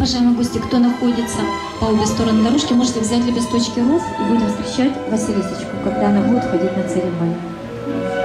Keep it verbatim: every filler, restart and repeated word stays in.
уважаемые гости, кто находится по обе стороны дорожки, можете взять лепесточки роз и будем встречать Василисочку, когда она будет ходить на церемонию.